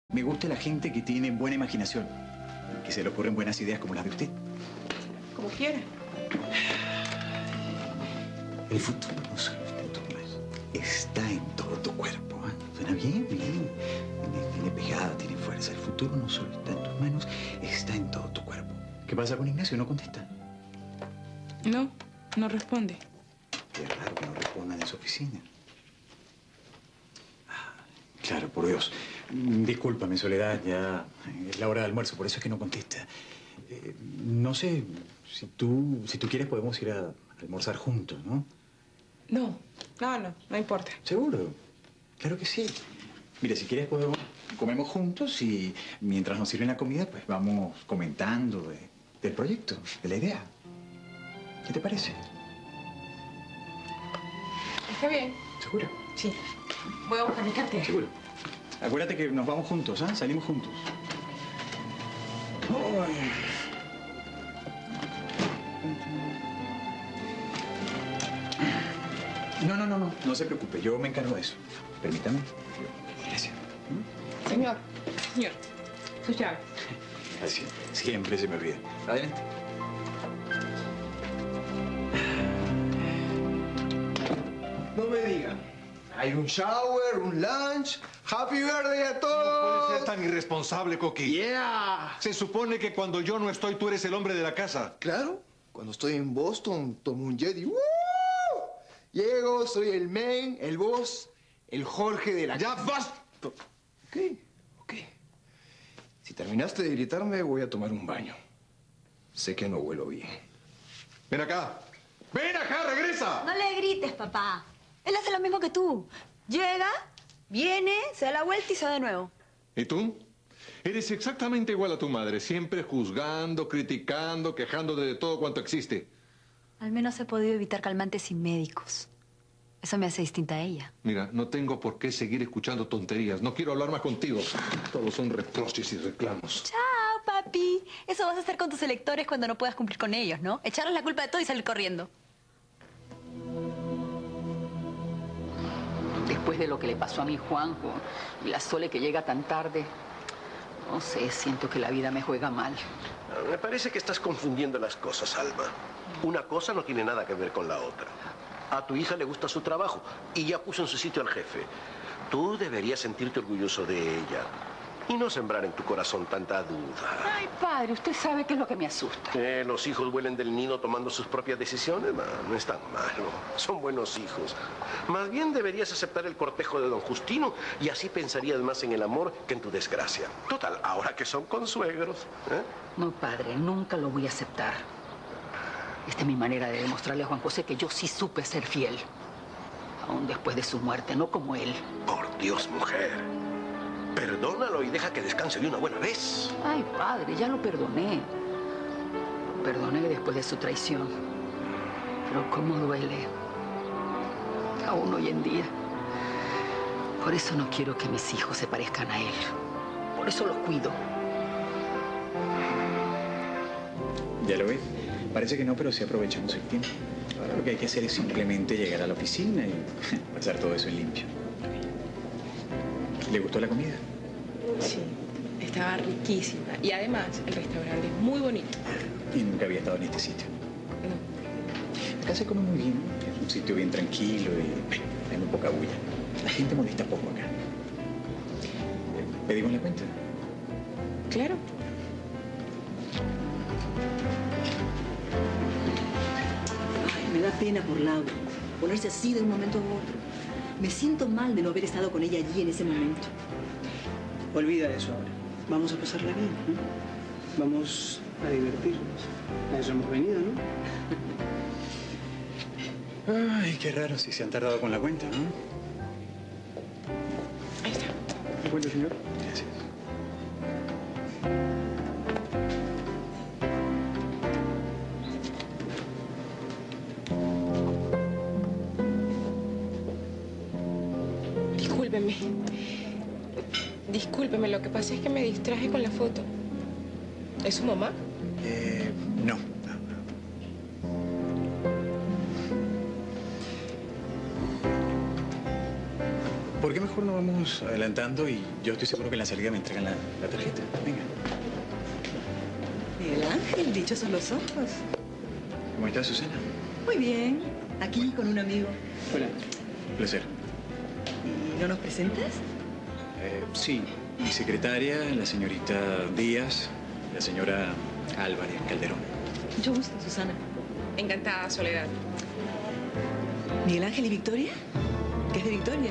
Me gusta la gente que tiene buena imaginación, que se le ocurren buenas ideas como las de usted. Como quiera. El futuro no solo está en tus manos, está en todo tu cuerpo. ¿Eh? ¿Suena bien? Bien. Tiene pegada, tiene fuerza. El futuro no solo está en tus manos, está en todo tu cuerpo. ¿Qué pasa con Ignacio? ¿No contesta? No, no responde. Qué raro que no respondan en su oficina. Claro, por Dios. Discúlpame, Soledad, ya es la hora de almuerzo, por eso es que no contesta. No sé, si tú quieres podemos ir a almorzar juntos, ¿no? No importa. ¿Seguro? Claro que sí. Mira, si quieres comemos juntos y mientras nos sirven la comida, pues vamos comentando del proyecto, de la idea. ¿Qué te parece? Está bien. ¿Seguro? Sí. Voy a buscar mi cartera. Seguro. Acuérdate que nos vamos juntos, ¿ah? Salimos juntos. Ay. No se preocupe, yo me encargo de eso. Permítame. Gracias. Señor, sus llaves. Gracias. Siempre se me olvida. Adelante. No me digan. Hay un shower, un lunch. ¡Happy birthday a todos! No puedes ser tan irresponsable, Coqui. ¡Yeah! Se supone que cuando yo no estoy, tú eres el hombre de la casa. Claro. Cuando estoy en Boston, tomo un jet y ¡woo! Llego, soy el main, el boss, el Jorge de la... ¡Ya basta! Ok. Si terminaste de gritarme, voy a tomar un baño. Sé que no huelo bien. Ven acá. ¡Ven acá, regresa! No le grites, papá. Él hace lo mismo que tú. Llega, viene, se da la vuelta y se va de nuevo. ¿Y tú? Eres exactamente igual a tu madre, siempre juzgando, criticando, quejándote de todo cuanto existe. Al menos he podido evitar calmantes sin médicos. Eso me hace distinta a ella. Mira, no tengo por qué seguir escuchando tonterías. No quiero hablar más contigo. Todos son reproches y reclamos. Chao, papi. Eso vas a hacer con tus electores cuando no puedas cumplir con ellos, ¿no? Echarles la culpa de todo y salir corriendo. Después de lo que le pasó a mi Juanjo y la Sole que llega tan tarde, no sé, siento que la vida me juega mal. Me parece que estás confundiendo las cosas, Alma. Una cosa no tiene nada que ver con la otra. A tu hija le gusta su trabajo y ya puso en su sitio al jefe. Tú deberías sentirte orgulloso de ella y no sembrar en tu corazón tanta duda. Ay, padre, usted sabe qué es lo que me asusta. Los hijos vuelen del nido tomando sus propias decisiones. No es tan malo. Son buenos hijos. Más bien deberías aceptar el cortejo de don Justino y así pensarías más en el amor que en tu desgracia. Total, ahora que son consuegros. No, padre, nunca lo voy a aceptar. Esta es mi manera de demostrarle a Juan José que yo sí supe ser fiel. Aún después de su muerte, no como él. Por Dios, mujer. Perdónalo y deja que descanse de una buena vez. Ay, padre, ya lo perdoné. Lo perdoné después de su traición. Pero cómo duele. Aún hoy en día. Por eso no quiero que mis hijos se parezcan a él. Por eso los cuido. ¿Ya lo ves? Parece que no, pero sí aprovechamos el tiempo. Ahora lo que hay que hacer es simplemente llegar a la oficina y pasar todo eso en limpio. ¿Le gustó la comida? Sí, estaba riquísima. Y además, el restaurante es muy bonito. Y nunca había estado en este sitio. No. Acá se come muy bien. Es un sitio bien tranquilo y hay muy poca bulla. La gente molesta poco acá. ¿Pedimos la cuenta? Claro. Ay, me da pena por Laura. Ponerse así de un momento a otro. Me siento mal de no haber estado con ella allí en ese momento. Olvida eso ahora. Vamos a pasarla bien, ¿no? Vamos a divertirnos. A eso hemos venido, ¿no? Ay, qué raro si se han tardado con la cuenta, ¿no? Ahí está. ¿La cuenta, señor? Gracias. Discúlpeme, lo que pasa es que me distraje con la foto. ¿Es su mamá? No. ¿Por qué me mejor nos vamos adelantando y yo estoy seguro que en la salida me entregan la tarjeta. Venga. Miguel Ángel, dichos son los ojos. ¿Cómo estás, Susana? Muy bien. Aquí con un amigo. Hola. Placer. ¿Y no nos presentas? Sí, mi secretaria, la señorita Díaz, la señora Álvarez Calderón. Mucho gusto, Susana. Encantada, Soledad. ¿Miguel Ángel y Victoria? ¿Qué es de Victoria?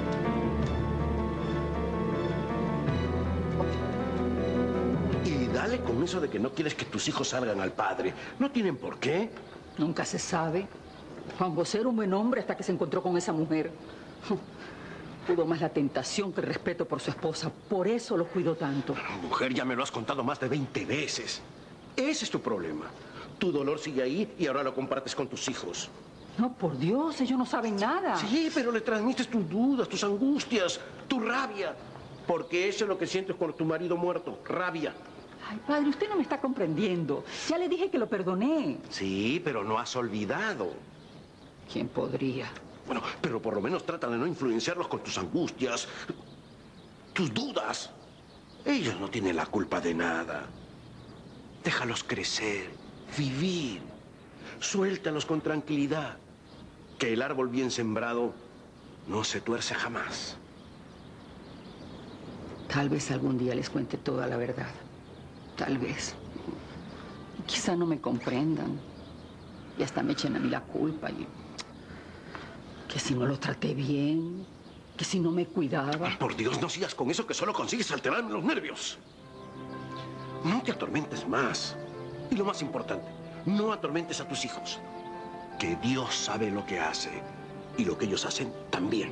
Y dale con eso de que no quieres que tus hijos salgan al padre. No tienen por qué. Nunca se sabe. Juan José era un buen hombre hasta que se encontró con esa mujer. Pudo más la tentación que el respeto por su esposa. Por eso lo cuidó tanto. Mujer, ya me lo has contado más de 20 veces. Ese es tu problema. Tu dolor sigue ahí y ahora lo compartes con tus hijos. No, por Dios, ellos no saben nada. Sí, pero le transmites tus dudas, tus angustias, tu rabia. Porque eso es lo que sientes con tu marido muerto, rabia. Ay, padre, usted no me está comprendiendo. Ya le dije que lo perdoné. Sí, pero no has olvidado. ¿Quién podría? Bueno, pero por lo menos trata de no influenciarlos con tus angustias, tus dudas. Ellos no tienen la culpa de nada. Déjalos crecer, vivir. Suéltalos con tranquilidad. Que el árbol bien sembrado no se tuerce jamás. Tal vez algún día les cuente toda la verdad. Tal vez. Y quizá no me comprendan. Y hasta me echen a mí la culpa. Y que si no lo traté bien, que si no me cuidaba. Por Dios, no sigas con eso que solo consigues alterarme los nervios. No te atormentes más. Y lo más importante, no atormentes a tus hijos. Que Dios sabe lo que hace. Y lo que ellos hacen también.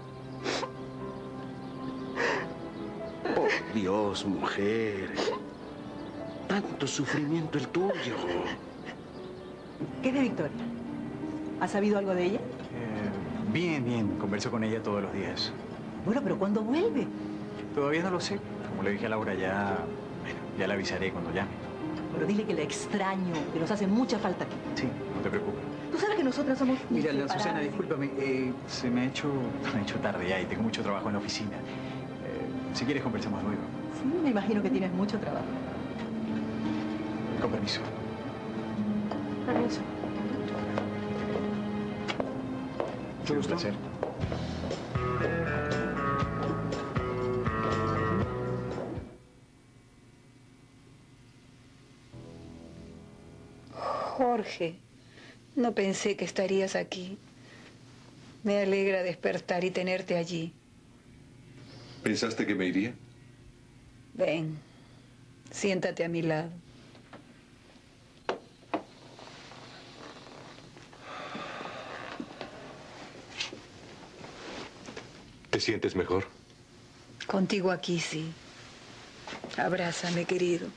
Oh, Dios, mujer. Tanto sufrimiento el tuyo. ¿Qué es de Victoria? ¿Has sabido algo de ella? Bien. Converso con ella todos los días. Bueno, pero ¿cuándo vuelve? Todavía no lo sé. Como le dije a Laura, ya la avisaré cuando llame. Pero dile que la extraño, que nos hace mucha falta aquí. Sí, no te preocupes. Tú sabes que nosotras somos Mira, inseparables. Susana, discúlpame. Se me ha hecho tarde ya y tengo mucho trabajo en la oficina. Si quieres, conversamos luego. Sí, me imagino que tienes mucho trabajo. Con permiso. Permiso. Mucho gusto. Un placer. Jorge, no pensé que estarías aquí. Me alegra despertar y tenerte allí. ¿Pensaste que me iría? Ven, siéntate a mi lado. ¿Te sientes mejor? Contigo aquí sí. Abrázame, querido.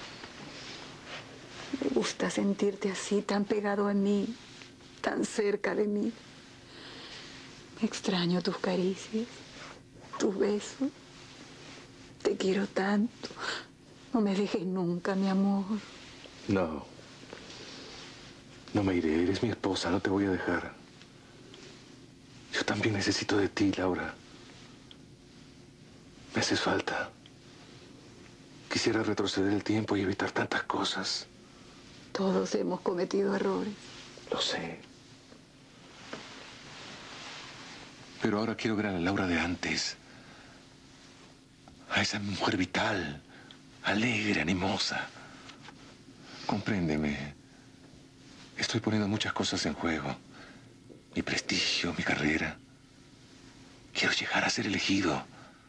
Me gusta sentirte así, tan pegado a mí, tan cerca de mí. Extraño tus caricias, tus besos. Te quiero tanto. No me dejes nunca, mi amor. No. No me iré. Eres mi esposa. No te voy a dejar. Yo también necesito de ti, Laura. Me haces falta. Quisiera retroceder el tiempo y evitar tantas cosas. Todos hemos cometido errores. Lo sé. Pero ahora quiero ver a la Laura de antes. A esa mujer vital, alegre, animosa. Compréndeme. Estoy poniendo muchas cosas en juego. Mi prestigio, mi carrera. Quiero llegar a ser elegido.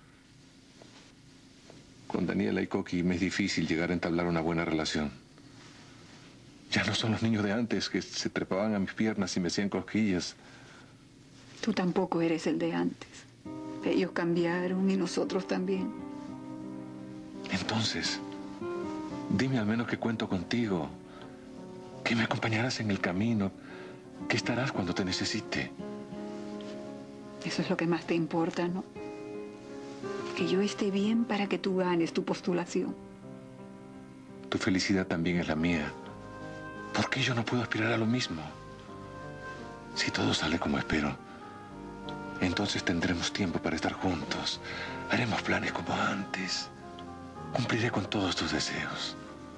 Con Daniela y Coqui me es difícil llegar a entablar una buena relación. Ya no son los niños de antes que se trepaban a mis piernas y me hacían cosquillas. Tú tampoco eres el de antes. Ellos cambiaron y nosotros también. Entonces, dime al menos que cuento contigo, que me acompañarás en el camino, que estarás cuando te necesite. Eso es lo que más te importa, ¿no? Que yo esté bien para que tú ganes tu postulación. Tu felicidad también es la mía. ¿Por qué yo no puedo aspirar a lo mismo? Si todo sale como espero, Entonces tendremos tiempo para estar juntos. Haremos planes como antes. Cumpliré con todos tus deseos.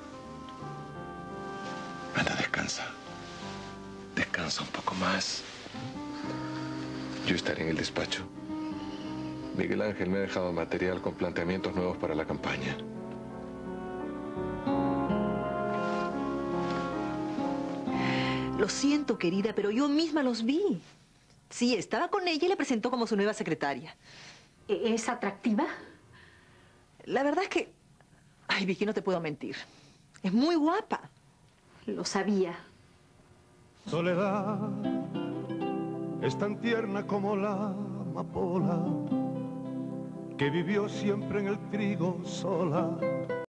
Anda, descansa. Descansa un poco más. Yo estaré en el despacho. Miguel Ángel me ha dejado material con planteamientos nuevos para la campaña. Lo siento, querida, pero yo misma los vi. Sí, estaba con ella y le presentó como su nueva secretaria. ¿Es atractiva? La verdad es que... Ay, Vicky, no te puedo mentir. Es muy guapa. Lo sabía. Soledad es tan tierna como la amapola que vivió siempre en el trigo sola.